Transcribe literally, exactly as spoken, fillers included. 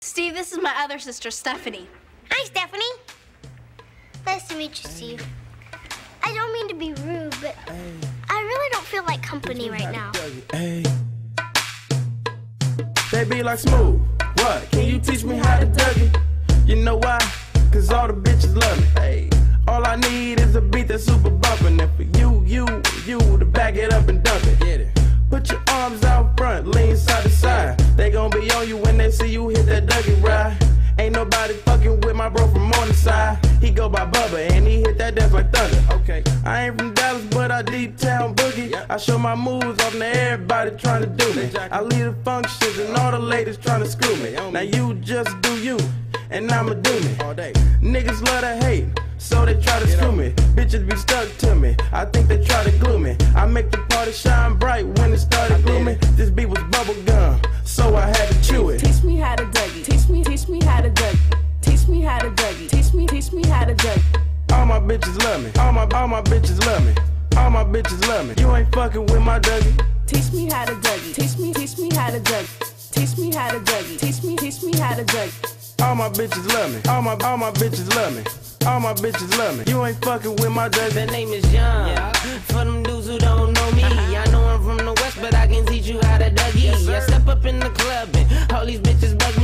Steve, this is my other sister, Stephanie. Hi, Stephanie. Nice to meet you, Steve. I don't mean to be rude, but hey. I really don't feel like company right now. Hey. They be like, Smooth, what? Can you teach me how to Dougie? You know why? Cause all the bitches love me. Hey. All I need is a beat that's super bumpin'. And for you, you, you to back it up and dump it. Get it. Put your arms out front, lean side to side. They gon' be on you when they see you hit that Dougie ride. Ain't nobody fucking with my bro from Morningside. He go by Bubba and he hit that dance like thunder. Okay. I ain't from Dallas, but I deep town boogie. Yep. I show my moves off to everybody trying to do me. Exactly. I lead the functions and all the ladies trying to screw me. Now you just do you, and I'ma do me. All day. Niggas love to hate, so they try to screw me. Bitches be stuck to me, I think they try to glue me. I make the party shine bright when it started glooming. This beat was bubble gum, so I had to chew it. Teach me how to Dougie, teach me, teach me how to Dougie. Teach me how to Dougie, teach me, teach me how to Dougie. All my bitches love me, all my, all my bitches love me. All my bitches love me, you ain't fucking with my Dougie. Teach me how to Dougie, teach me, teach me how to Dougie. Teach me how to Dougie, teach me, teach me how to Dougie. All my bitches love me, all my, all my bitches love me. All my bitches love me. You ain't fucking with my Dougie. That name is Young. Yeah. For them dudes who don't know me, I know I'm from the West, but I can teach you how to Dougie. Yes, I step up in the club and all these bitches bug